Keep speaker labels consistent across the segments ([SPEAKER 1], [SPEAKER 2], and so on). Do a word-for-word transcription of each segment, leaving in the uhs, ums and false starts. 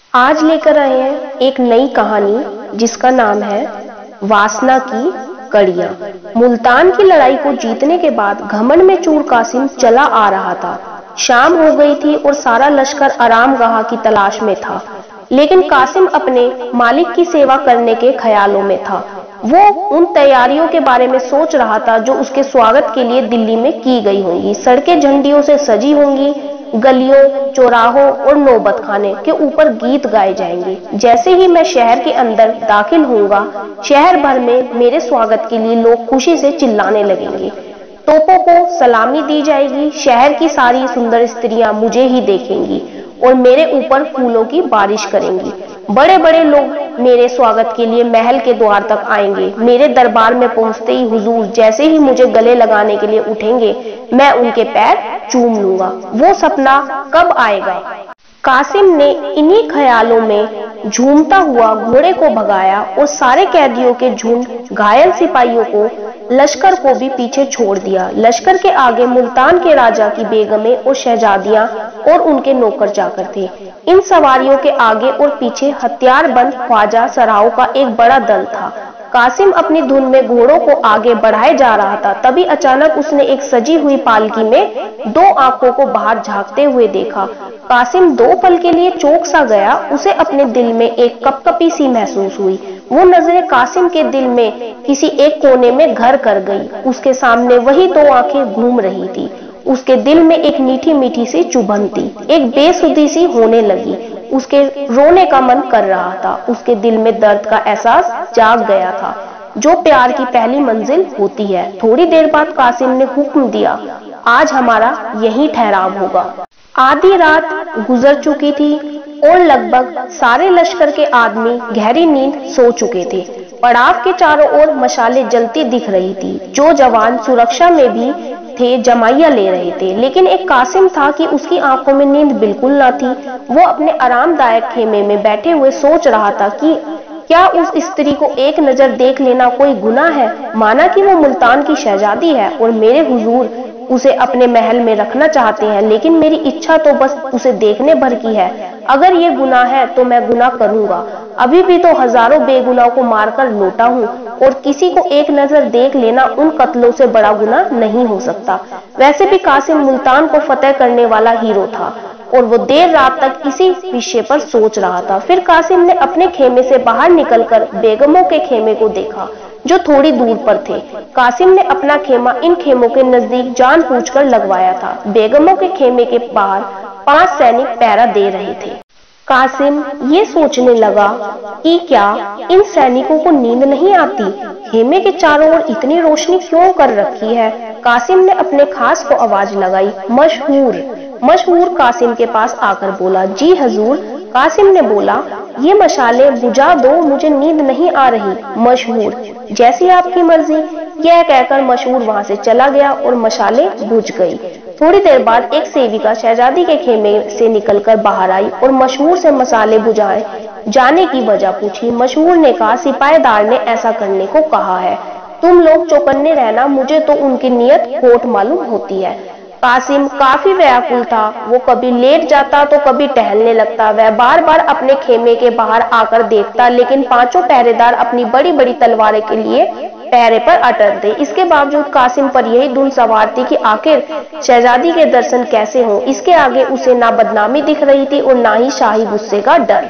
[SPEAKER 1] آج لے کر آئے ہیں ایک نئی کہانی جس کا نام ہے واسنا کی کڑیاں۔ ملتان کی لڑائی کو جیتنے کے بعد گھمنڈ میں چور قاسم چلا آ رہا تھا۔ شام ہو گئی تھی اور سارا لشکر آرام گاہ کی تلاش میں تھا، لیکن قاسم اپنے مالک کی سیوا کرنے کے خیالوں میں تھا۔ وہ ان تیاریوں کے بارے میں سوچ رہا تھا جو اس کے سواگت کے لیے دلی میں کی گئی ہوں گی۔ سڑکیں جھنڈیوں سے سجی ہوں گی، گلیوں، چوراہوں اور نوبت خانے کے اوپر گیت گائے جائیں گے۔ جیسے ہی میں شہر کے اندر داخل ہوں گا، شہر بھر میں میرے سواگت کے لیے لوگ خوشی سے چلانے لگیں گے، توپوں کو سلامی دی جائے گی، شہر کی ساری سندر استریاں مجھے ہی دیکھیں گی اور میرے اوپر پھولوں کی بارش کریں گی۔ بڑے بڑے لوگ میرے سواگت کے لیے محل کے دوار تک آئیں گے۔ میرے دربار میں پہنچتے ہی حضور جیسے ہی مجھے گلے لگانے کے لیے اٹھیں گے، میں ان کے پیر چوم لوں گا۔ وہ سپنا کب آئے گا؟ قاسم نے انہی خیالوں میں جھومتا ہوا گھوڑے کو بھگایا اور سارے قیدیوں کے جھنڈ، گھائل سپاہیوں کو، لشکر کو بھی پیچھے چھوڑ دیا۔ لشکر کے آگے ملتان کے راجا کی بیگمیں اور شہزادیاں اور ان کے نوکر چاکر تھے۔ ان سواریوں کے آگے اور پیچھے ہتھیار بند خواجہ سراؤں کا ایک بڑا دل تھا۔ قاسم اپنی دھن میں گھوڑوں کو آگے بڑھائے جا رہا تھا، تبھی اچانک اس نے ایک سجی ہوئی پالکی میں دو آنکھوں کو باہر جھانکتے ہوئے دیکھا۔ قاسم دو پل کے لیے چونک سا گیا، اسے اپنے دل میں ایک کپ کپی سی محسوس ہوئی۔ وہ نظریں قاسم کے دل میں کسی ایک کونے میں گھر کر گئی۔ اس کے سامنے وہی دو آنکھیں گھوم رہی تھی۔ اس کے دل میں ایک میٹھی میٹھی سی چبھن تھی، ایک بے سودی سی ہونے لگی۔ اس کے رونے کا من کر رہا تھا، اس کے دل میں درد کا احساس جاگ گیا تھا جو پیار کی پہلی منزل ہوتی ہے۔ تھوڑی دیر بعد قاسم نے حکم دیا، آج ہمارا یہیں ٹھہراو ہوگا۔ آدھی رات گزر چکی تھی اور لگ بھگ سارے لشکر کے آدمی گہری نیند سو چکے تھے۔ پڑاؤ کے چاروں اور مشالیں جلتی دکھ رہی تھی۔ جو جوان سرکشا میں بھی تھے جمائیاں لے رہے تھے، لیکن ایک قاسم تھا کہ اس کی آنکھوں میں نیند بالکل نہ تھی۔ وہ اپنے آرام دائق خیمے میں بیٹھے ہوئے سوچ رہا تھا کہ کیا اس استری کو ایک نظر دیکھ لینا کوئی گناہ ہے؟ مانا کہ وہ ملتان کی شہزادی ہے اور میرے حضور اسے اپنے محل میں رکھنا چاہتے ہیں، لیکن میری اچھا تو بس اسے دیکھنے بھر کی ہے۔ اگر یہ گناہ ہے تو میں گناہ کروں گا۔ ابھی بھی تو ہزاروں بے گناہوں کو مار کر لوٹا ہوں، اور کسی کو ایک نظر دیکھ لینا ان قتلوں سے بڑا گناہ نہیں ہو سکتا۔ ویسے بھی قاسم ملتان کو فتح کرنے والا ہیرو تھا اور وہ دیر رات تک اسی وشے پر سوچ رہا تھا۔ پھر قاسم نے اپنے خیمے سے باہر نکل کر بیگموں کے خیمے کو دیکھا جو تھوڑی دور پر تھے۔ قاسم نے اپنا خیمہ ان خیموں کے نزدیک جان بوجھ کر لگوایا تھا۔ بیگموں کے خیمے کے باہر پانچ سینک پہرا دے رہے تھے۔ قاسم یہ سوچنے لگا کہ کیا ان سینکوں کو نیند نہیں آتی؟ خیمے کے چاروں اور اتنی روشنی کیوں کر رکھی ہے؟ قاسم نے اپنے خاص کو آواز لگائی، مشہور مشہور قاسم کے پاس آ کر بولا، جی حضور۔ قاسم نے بولا، یہ مشالیں بجھا دو، مجھے نیند نہیں آ رہی۔ مشہور، جیسی آپ کی مرضی۔ یہ کہہ کر مشہور وہاں سے چلا گیا اور مشالیں بجھ گئی۔ تھوڑی دیر بعد ایک سیوکا شہزادی کے خیمے سے نکل کر باہر آئی اور مشہور سے مسالے بجھائے جانے کی وجہ پوچھی۔ مشہور نے کہا، سپاہی دار نے ایسا کرنے کو کہا ہے، تم لوگ چوکنے رہنا، مجھے تو ان کی نیت کھوٹ معلوم ہوتی ہے۔ قاسم کافی ویاکل تھا، وہ کبھی لیٹ جاتا تو کبھی ٹہلنے لگتا۔ وہ بار بار اپنے خیمے کے باہر آ کر دیکھتا، لیکن پانچوں پہرے دار اپنی بڑی بڑی تلواریں کے لیے پہرے پر اٹل تھے۔ اس کے باوجود قاسم پر یہی دھن سوار تھی کہ آخر شہزادی کے درشن کیسے ہوں۔ اس کے آگے اسے نہ بدنامی دکھ رہی تھی اور نہ ہی شاہی غصے کا ڈر۔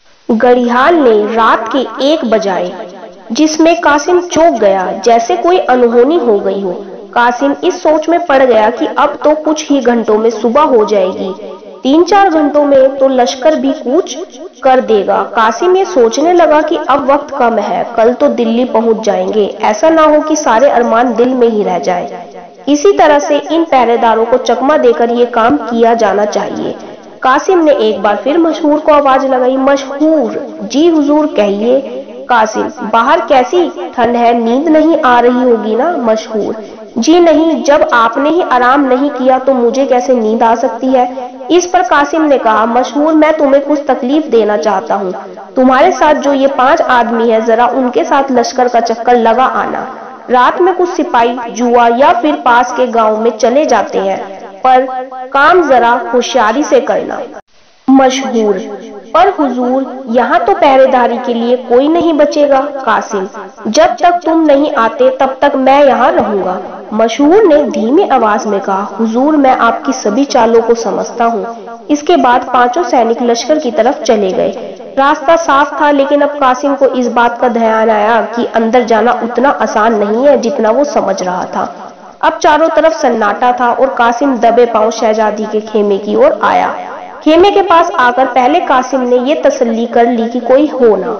[SPEAKER 1] گڑیال نے رات کے ایک بجائے، جس میں قاسم چونک گیا جیسے کوئی انہونی ہو گئی ہو۔ قاسم اس سوچ میں پڑ گیا کہ اب تو کچھ ہی گھنٹوں میں صبح ہو جائے گی، تین چار گھنٹوں میں تو لشکر بھی کوچ کر دے گا۔ قاسم یہ سوچنے لگا کہ اب وقت کم ہے، کل تو دلی پہنچ جائیں گے، ایسا نہ ہو کہ سارے ارمان دل میں ہی رہ جائے۔ اسی طرح سے ان پہرے داروں کو چکما دے کر یہ کام کیا جانا چاہیے۔ قاسم نے ایک بار پھر مشہور کو آواز لگائی، مشہور، جی حضور کہیے۔ قاسم، باہر کیسی ٹھنڈ ہے، نیند نہیں آ رہی ہوگی نا؟ مشہور، جی نہیں، جب آپ نے ہی آرام نہیں کیا تو مجھے کیسے نیند آ سکتی ہے؟ اس پر قاسم نے کہا، مشہور، میں تمہیں کچھ تکلیف دینا چاہتا ہوں۔ تمہارے ساتھ جو یہ پانچ آدمی ہیں، ذرا ان کے ساتھ لشکر کا چکر لگا آنا۔ رات میں کچھ سپاہی جوا یا پھر پاس کے گاؤں میں چلے جاتے ہیں، پر کام ذرا ہوشیاری سے کرنا۔ مشہور، پر حضور یہاں تو پہرے داری کے لیے کوئی نہیں بچے گا۔ قاسم: جب تک تم نہیں آتے تب تک میں یہاں رہوں گا۔ مشہور نے دھیمی آواز میں کہا، حضور میں آپ کی سبھی چالوں کو سمجھتا ہوں۔ اس کے بعد پانچوں سینک لشکر کی طرف چلے گئے۔ راستہ صاف تھا، لیکن اب قاسم کو اس بات کا دھیان آیا کہ اندر جانا اتنا آسان نہیں ہے جتنا وہ سمجھ رہا تھا۔ اب چاروں طرف سناٹا تھا اور قاسم دبے پاؤں شہزادی کے خیمے کی اور آیا۔ خیمے کے پاس آ کر پہلے قاسم نے یہ تسلی کر لی کہ کوئی ہو نہ۔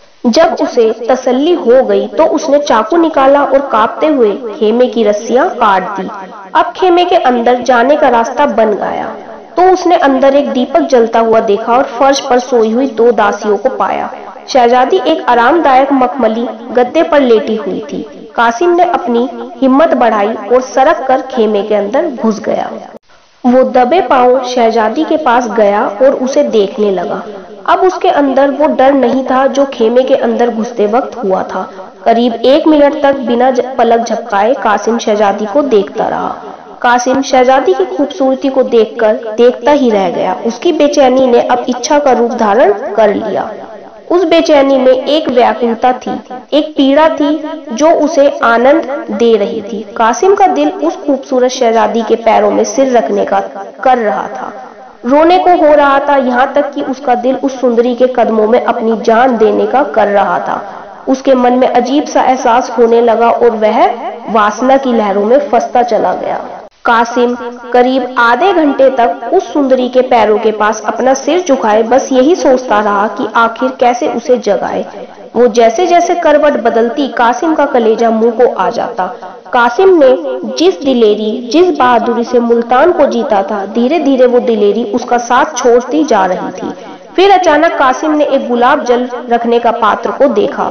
[SPEAKER 1] جب اسے تسلی ہو گئی تو اس نے چاقو نکالا اور کانپتے ہوئے خیمے کی رسیاں کاٹ دی۔ اب خیمے کے اندر جانے کا راستہ بن گیا تو اس نے اندر ایک دیپک جلتا ہوا دیکھا اور فرش پر سوئی ہوئی دو داسیوں کو پایا۔ شہزادی ایک آرام دائق مخملی گدے پر لیٹی ہوئی تھی۔ قاسم نے اپنی ہمت بڑھائی اور سرک کر خیمے کے اندر گھس گیا۔ وہ دبے پاؤں شہزادی کے پاس گیا اور اسے دیکھنے لگا۔ اب اس کے اندر وہ ڈر نہیں تھا جو خیمے کے اندر گھستے وقت ہوا تھا۔ قریب ایک منٹ تک بنا پلک جھپکائے قاسم شہزادی کو دیکھتا رہا۔ قاسم شہزادی کی خوبصورتی کو دیکھ کر دیکھتا ہی رہ گیا۔ اس کی بے چینی نے اب اچھا کا روپ دھارن کر لیا۔ اس بے چینی میں ایک ویاکلتا تھی، ایک پیڑا تھی جو اسے آنند دے رہی تھی۔ قاسم کا دل اس خوبصورت شہزادی کے پیروں میں سر رکھنے کا کر رہا تھا، رونے کو ہو رہا تھا، یہاں تک کہ اس کا دل اس سندری کے قدموں میں اپنی جان دینے کا کر رہا تھا۔ اس کے من میں عجیب سا احساس ہونے لگا اور وہ واسنا کی لہروں میں پھنستا چلا گیا۔ قاسم قریب آدھے گھنٹے تک اس سندری کے پیروں کے پاس اپنا سر جھکائے بس یہی سوچتا رہا کہ آخر کیسے اسے جگائے۔ وہ جیسے جیسے کروٹ بدلتی قاسم کا کلیجہ منہ کو آ جاتا۔ قاسم نے جس دلیری جس بہادری سے ملتان کو جیتا تھا، دھیرے دھیرے وہ دلیری اس کا ساتھ چھوڑتی جا رہی تھی۔ پھر اچانک قاسم نے ایک گلاب جل رکھنے کا پاتر کو دیکھا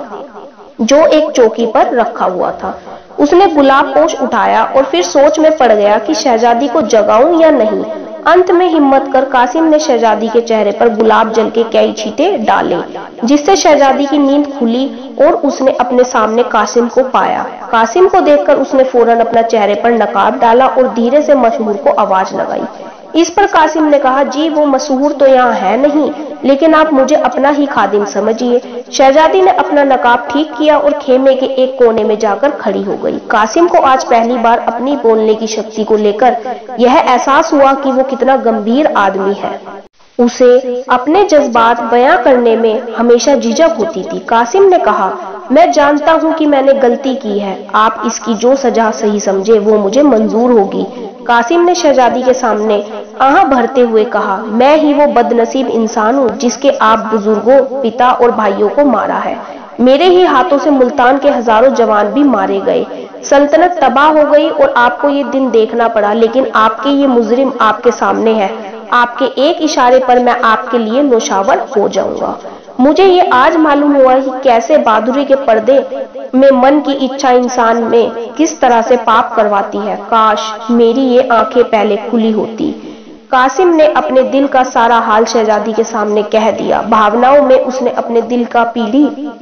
[SPEAKER 1] جو ایک چوکی پر رکھا ہوا تھا۔ اس نے گلاب پوش اٹھایا اور پھر سوچ میں پڑ گیا کہ شہزادی کو جگاؤں یا نہیں۔ انت میں ہمت کر قاسم نے شہزادی کے چہرے پر گلاب جل کے کئی چھینٹے ڈالے، جس سے شہزادی کی نیند کھلی اور اس نے اپنے سامنے قاسم کو پایا۔ قاسم کو دیکھ کر اس نے فوراً اپنا چہرے پر نقاب ڈالا اور دھیرے سے مشہور کو آواز لگائی۔ اس پر قاسم نے کہا، جی وہ مسحور تو یہاں ہے نہیں، لیکن آپ مجھے اپنا ہی خادم سمجھیے۔ شہزادی نے اپنا نقاب ٹھیک کیا اور خیمے کے ایک کونے میں جا کر کھڑی ہو گئی۔ قاسم کو آج پہلی بار اپنی بولنے کی شکتی کو لے کر یہ احساس ہوا کہ وہ کتنا گمبھیر آدمی ہے۔ اسے اپنے جذبات بیاں کرنے میں ہمیشہ جھجک ہوتی تھی۔ قاسم نے کہا، میں جانتا ہوں کہ میں نے غلطی کی ہے، آپ اس کی جو سزا صحیح سمجھے وہ مجھے منظور ہوگی۔ قاسم نے شہزادی کے سامنے آہ بھرتے ہوئے کہا، میں ہی وہ بد نصیب انسان ہوں جس کے آپ بزرگوں، پتا اور بھائیوں کو مارا ہے۔ میرے ہی ہاتھوں سے ملتان کے ہزاروں جوان بھی مارے گئے، سلطنت تباہ ہو گئی اور آپ کو یہ دن دیکھنا پڑا، لیکن آپ کے یہ مجرم آپ کے سامنے ہے۔ آپ کے ایک اشارے پر میں آپ کے لیے نوشاور ہو جاؤں گا۔ مجھے یہ آج معلوم ہوا کہ کیسے بہادری کے پردے میں من کی اچھا انسان میں کس طرح سے پاپ کرواتی ہے۔ کاش میری یہ آنکھیں پہلے کھلی ہوتی۔ قاسم نے اپنے دل کا سارا حال شہزادی کے سامنے کہہ دیا۔ بھاوناؤں میں اس نے اپنے دل کا پیڑی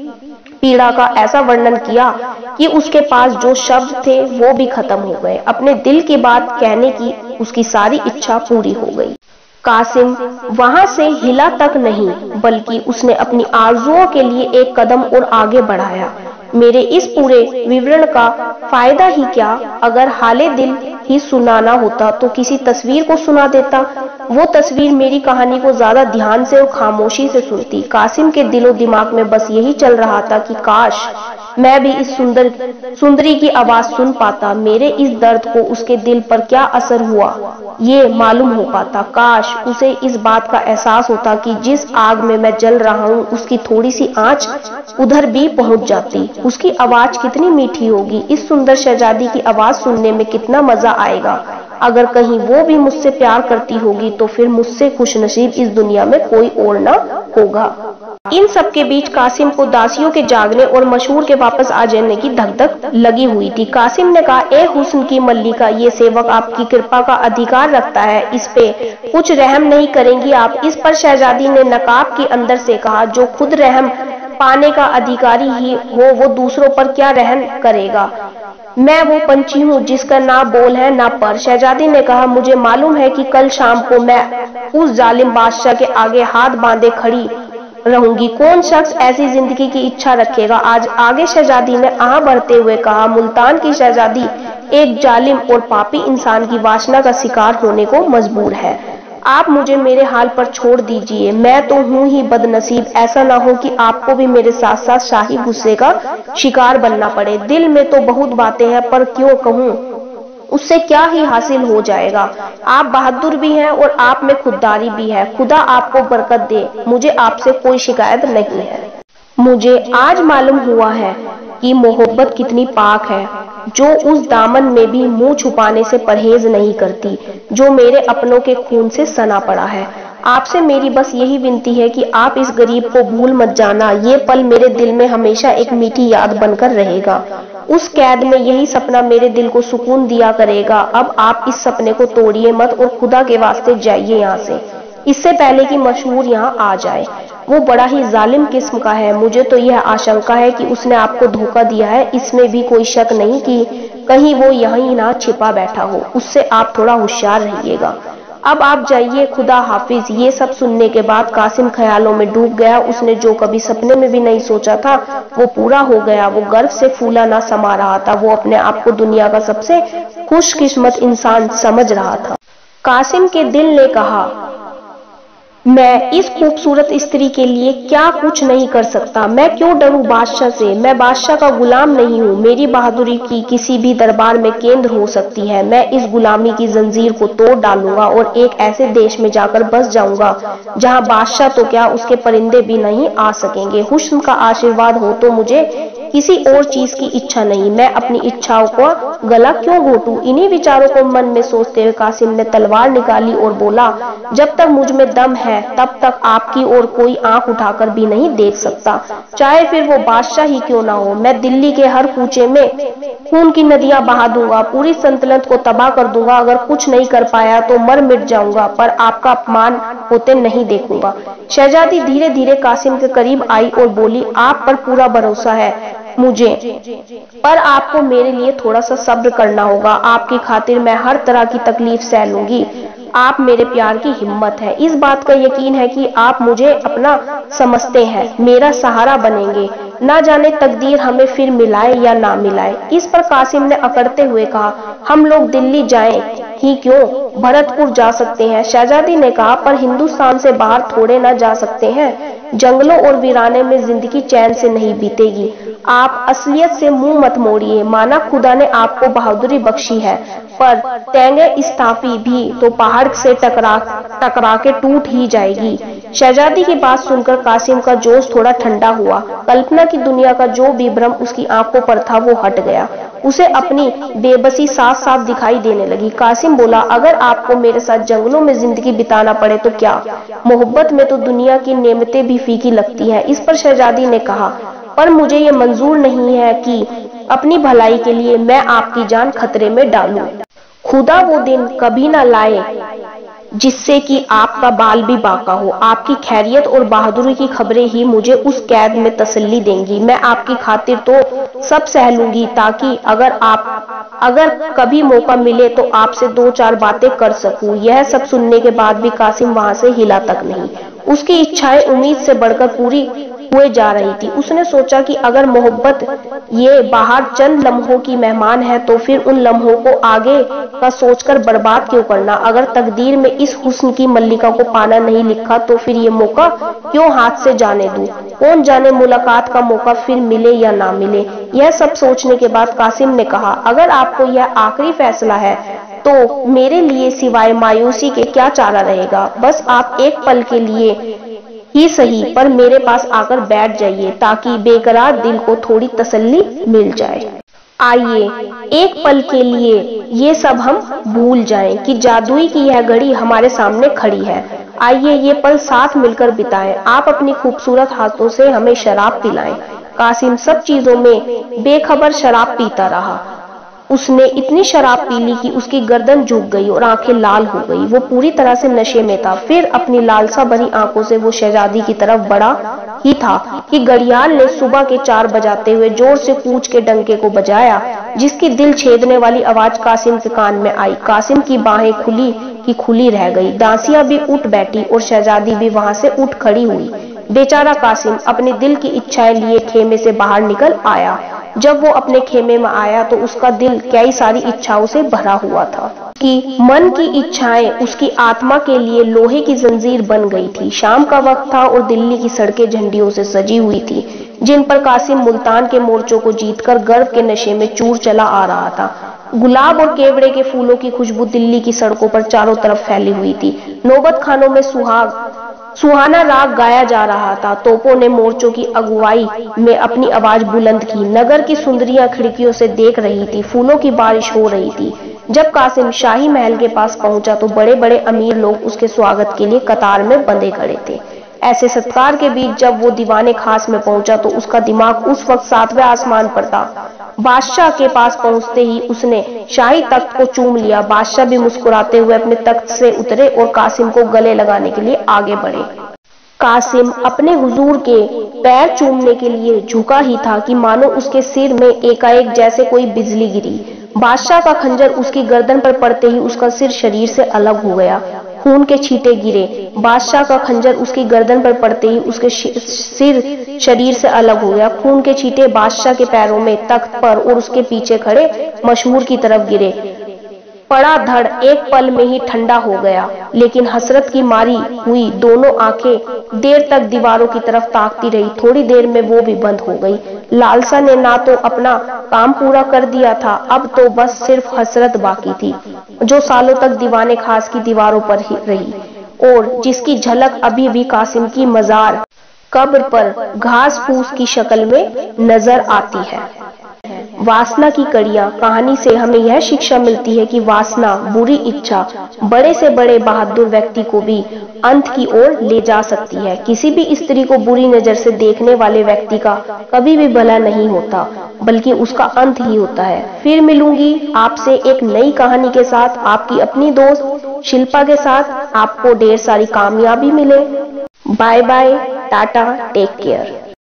[SPEAKER 1] پیڑا کا ایسا ورنن کیا کہ اس کے پاس جو شبد تھے وہ بھی ختم ہو گئے۔ اپنے دل کی بات کہنے کی اس کی ساری اچھا پوری ہو گئی۔ قاسم وہاں سے ہلا تک نہیں، بلکہ اس نے اپنی آرزوؤں کے لیے ایک قدم اور آگے بڑھایا۔ میرے اس پورے وورن کا فائدہ ہی کیا؟ اگر حال دل ہی سنانا ہوتا تو کسی تصویر کو سنا دیتا۔ وہ تصویر میری کہانی کو زیادہ دھیان سے اور خاموشی سے سنتی۔ قاسم کے دل و دماغ میں بس یہی چل رہا تھا کہ کاش میں بھی اس سندر سندری کی آواز سن پاتا، میرے اس درد کو اس کے دل پر کیا اثر ہوا یہ معلوم ہو پاتا۔ کاش اسے اس بات کا احساس ہوتا کہ جس آگ میں میں جل رہا ہوں اس کی تھوڑی سی آنچ ادھر بھی پہنچ جاتی۔ اس کی آواز کتنی میٹھی ہوگی، اس سندر شہزادی کی آواز سننے میں کتنا مزہ آئے گا۔ اگر کہیں وہ بھی مجھ سے پیار کرتی ہوگی تو پھر مجھ سے خوش نصیب اس دنیا میں کوئی اور نہ ہوگا۔ ان سب کے بیچ قاسم کو داسیوں کے جاگنے اور مشہور کے واپس آ جانے کی دھک دھک لگی ہوئی تھی۔ قاسم نے کہا، اے حسن کی ملکہ، یہ سیوک آپ کی کرپا کا ادھیکار رکھتا ہے، اس پہ کچھ رحم نہیں کریں گی آپ؟ اس پر شہزادی نے نقاب کے اندر سے کہا، جو خود رحم پانے کا ادھیکاری ہی ہو وہ دوسروں پر کیا رحم کرے گا؟ मैं वो पंछी हूँ जिसका ना बोल है ना पर। शहजादी ने कहा, मुझे मालूम है कि कल शाम को मैं उस जालिम बादशाह के आगे हाथ बांधे खड़ी रहूंगी। कौन शख्स ऐसी जिंदगी की इच्छा रखेगा? आज आगे शहजादी ने आह भरते हुए कहा, मुल्तान की शहजादी एक जालिम और पापी इंसान की वासना का शिकार होने को मजबूर है। आप मुझे मेरे हाल पर छोड़ दीजिए, मैं तो हूं ही बदनसीब। ऐसा ना हो कि आपको भी मेरे साथ साथ शाही गुस्से का शिकार बनना पड़े। दिल में तो बहुत बातें हैं, पर क्यों कहूं, उससे क्या ही हासिल हो जाएगा। आप बहादुर भी हैं और आप में खुददारी भी है। खुदा आपको बरकत दे, मुझे आपसे कोई शिकायत नहीं है। मुझे आज मालूम हुआ है कि मोहब्बत कितनी पाक है, जो उस दामन में भी मुंह छुपाने से परहेज नहीं करती, जो मेरे अपनों के खून से सना पड़ा है। आपसे मेरी बस यही विनती है कि आप इस गरीब को भूल मत जाना। ये पल मेरे दिल में हमेशा एक मीठी याद बनकर रहेगा। उस कैद में यही सपना मेरे दिल को सुकून दिया करेगा। अब आप इस सपने को तोड़िए मत और खुदा के वास्ते जाइए यहाँ से, इससे पहले कि मशहूर यहाँ आ जाए। वो बड़ा ही जालिम किस्म का है। मुझे तो यह आशंका है कि उसने आपको धोखा दिया है। इसमें भी कोई शक नहीं कि कहीं वो यहीं ना छिपा बैठा हो। उससे आप थोड़ा होशियार रहिएगा। अब आप जाइए, खुदा हाफिज। ये सब सुनने के बाद कासिम ख्यालों में डूब गया। उसने जो कभी सपने में भी नहीं सोचा था वो पूरा हो गया। वो गर्व से फूला ना समा रहा था। वो अपने आप को दुनिया का सबसे खुशकिस्मत इंसान समझ रहा था। कासिम के दिल ने कहा, मैं इस खूबसूरत स्त्री के लिए क्या कुछ नहीं कर सकता। मैं क्यों डरूं बादशाह से? मैं बादशाह का गुलाम नहीं हूँ। मेरी बहादुरी की किसी भी दरबार में केंद्र हो सकती है। मैं इस गुलामी की जंजीर को तोड़ डालूंगा और एक ऐसे देश में जाकर बस जाऊंगा जहाँ बादशाह तो क्या, उसके परिंदे भी नहीं आ सकेंगे। हुस्न का आशीर्वाद हो तो मुझे किसी और चीज की इच्छा नहीं। मैं अपनी इच्छाओं को गला क्यों घोटूं? इन्हीं विचारों को मन में सोचते हुए कासिम ने तलवार निकाली और बोला, जब तक मुझ में दम है तब तक आपकी ओर कोई आंख उठाकर भी नहीं देख सकता, चाहे फिर वो बादशाह ही क्यों ना हो। मैं दिल्ली के हर कूचे में खून की नदियां बहा दूंगा, पूरी सल्तनत को तबाह कर दूंगा। अगर कुछ नहीं कर पाया तो मर मिट जाऊंगा, पर आपका अपमान होते नहीं देखूंगा। शहजादी धीरे धीरे कासिम के करीब आई और बोली, आप पर पूरा भरोसा है मुझे, पर आपको मेरे लिए थोड़ा सा सब्र करना होगा। आपकी खातिर मैं हर तरह की तकलीफ सह लूंगी। आप मेरे प्यार की हिम्मत है। इस बात का यकीन है कि आप मुझे अपना समझते हैं, मेरा सहारा बनेंगे। ना जाने तकदीर हमें फिर मिलाए या ना मिलाए। इस पर कासिम ने अकड़ते हुए कहा, हम लोग दिल्ली जाएं ही क्यों, भरतपुर जा सकते हैं। शहजादी ने कहा, पर हिंदुस्तान से बाहर थोड़े ना जा सकते हैं। जंगलों और वीराने में जिंदगी चैन से नहीं बीतेगी। आप असलियत से मुंह मत मोड़िए। माना खुदा ने आपको बहादुरी बख्शी है, पर तेंगे इस्ताफी भी तो पहाड़ से टकरा टकरा के टूट ही जाएगी। शहजादी की बात सुनकर कासिम का जोश थोड़ा ठंडा हुआ। कल्पना की दुनिया का जो भी भ्रम उसकी आंखों पर था वो हट गया। उसे अपनी बेबसी साफ साफ दिखाई देने लगी। कासिम बोला, अगर आपको मेरे साथ जंगलों में जिंदगी बिताना पड़े तो क्या, मोहब्बत में तो दुनिया की नेमतें भी फीकी लगती हैं। इस पर शहजादी ने कहा, पर मुझे ये मंजूर नहीं है कि अपनी भलाई के लिए मैं आपकी जान खतरे में डालूं। खुदा वो दिन कभी ना लाए जिससे कि आपका बाल भी बाका हो। आपकी खैरियत और बहादुरी की खबरें ही मुझे उस कैद में तसल्ली देंगी। मैं आपकी खातिर तो सब सह लूंगी, ताकि अगर आप अगर कभी मौका मिले तो आपसे दो चार बातें कर सकूं। यह सब सुनने के बाद भी कासिम वहां से हिला तक नहीं। उसकी इच्छाएं उम्मीद से बढ़कर पूरी हुए जा रही थी। उसने सोचा कि अगर मोहब्बत ये बाहर चंद लम्हों की मेहमान है तो फिर उन लम्हों को आगे का सोचकर बर्बाद क्यों करना। अगर तकदीर में इस हुस्न की मल्लिका को पाना नहीं लिखा तो फिर ये मौका क्यों हाथ से जाने दूं। कौन जाने मुलाकात का मौका फिर मिले या ना मिले। यह सब सोचने के बाद कासिम ने कहा, अगर आपको यह आखिरी फैसला है तो मेरे लिए सिवाय मायूसी के क्या चारा रहेगा। बस आप एक पल के लिए ही सही पर मेरे पास आकर बैठ जाइए, ताकि बेकरार दिल को थोड़ी तसल्ली मिल जाए। आइए एक पल के लिए ये सब हम भूल जाएं कि जादुई की यह घड़ी हमारे सामने खड़ी है। आइए ये पल साथ मिलकर बिताएं। आप अपनी खूबसूरत हाथों से हमें शराब पिलाएं। कासिम सब चीजों में बेखबर शराब पीता रहा। اس نے اتنی شراب پی لی کہ اس کی گردن جھک گئی اور آنکھیں لال ہو گئی۔ وہ پوری طرح سے نشے میں تھا۔ پھر اپنی لالسا بھری آنکھوں سے وہ شہزادی کی طرف بڑھا ہی تھا کہ گھڑیال نے صبح کے چار بجاتے ہوئے زور سے کوچ کے ڈنکے کو بجایا، جس کی دل چھیدنے والی آواز قاسم کے کان میں آئی۔ قاسم کی باہیں کھلی کی کھلی رہ گئی، دانسیاں بھی اٹھ بیٹھی اور شہزادی بھی وہاں سے اٹھ کھڑی ہوئی۔ بیچارہ قاسم اپنے دل کی اچھائیں لیے خیمے سے باہر نکل آیا۔ جب وہ اپنے خیمے میں آیا تو اس کا دل کئی ساری اچھاؤں سے بھرا ہوا تھا۔ اس کی من کی اچھائیں اس کی آتما کے لیے لوہے کی زنجیر بن گئی تھی۔ شام کا وقت تھا اور دلی کی سڑکیں جھنڈیوں سے سجی ہوئی تھی، جن پر قاسم ملتان کے مورچوں کو جیت کر گرو کے نشے میں چور چلا آ رہا تھا۔ گلاب اور کیوڑے کے پھولوں کی خوشبو دلی کی سڑکوں پر چاروں طرف پھیلی ہوئی تھی۔ نوبت خانوں میں سہاگ سہانا راگ گایا جا رہا تھا۔ توپوں نے مورچوں کی اگوائی میں اپنی آواز بلند کی۔ نگر کی سندریاں کھڑکیوں سے دیکھ رہی تھی۔ پھولوں کی بارش ہو رہی تھی۔ جب قاسم شاہی محل کے پاس پہنچا تو بڑے بڑے امیر لوگ اس کے سواگت کے لیے قطار میں بندھے کھڑے تھے۔ ایسے ستکار کے بیچ جب وہ دیوان خاص میں پہنچا تو اس کا دماغ اس وقت ساتویں آسمان پر تھا۔ بادشاہ کے پاس پہنچتے ہی اس نے شاہی تخت کو چوم لیا۔ بادشاہ بھی مسکراتے ہوئے اپنے تخت سے اترے اور قاسم کو گلے لگانے کے لیے آگے بڑھے۔ قاسم اپنے حضور کے پیر چومنے کے لیے جھکا ہی تھا کہ مانو اس کے سر میں ایک جیسے کوئی بجلی گری۔ بادشاہ کا خنجر اس کی گردن پر پڑتے ہی اس کا سر شریر سے الگ ہو گیا۔ خون کے چھینٹے گرے۔ بادشاہ کا خنجر اس کی گردن پر پڑتے ہی اس کے سر شریر سے الگ ہو گیا۔ خون کے چھینٹے بادشاہ کے پیروں میں، تخت پر اور اس کے پیچھے کھڑے مشہور کی طرف گرے۔ پڑا دھڑ ایک پل میں ہی ٹھنڈا ہو گیا، لیکن حسرت کی ماری ہوئی دونوں آنکھیں دیر تک دیواروں کی طرف تاکتی رہی۔ تھوڑی دیر میں وہ بھی بند ہو گئی۔ لالسا نے نہ تو اپنا کام پورا کر دیا تھا، اب تو بس صرف حسرت باقی تھی، جو سالوں تک دیوان خاص کی دیواروں پر ہی رہی اور جس کی جھلک ابھی بھی قاسم کی مزار قبر پر گھاس پھوس کی شکل میں نظر آتی ہے۔ واسنا کی کڑیاں کہانی سے ہمیں یہ شکشا ملتی ہے کہ واسنا، بری اچھا، بڑے سے بڑے بہادر ویکتی کو بھی انت کی اور لے جا سکتی ہے۔ کسی بھی استری کو بری نظر سے دیکھنے والے ویکتی کا کبھی بھی بھلا نہیں ہوتا، بلکہ اس کا انت ہی ہوتا ہے۔ پھر ملوں گی آپ سے ایک نئی کہانی کے ساتھ، آپ کی اپنی دوست شلپا کے ساتھ۔ آپ کو ڈھیر ساری کامیابی ملے۔ Bye bye, tata, take care.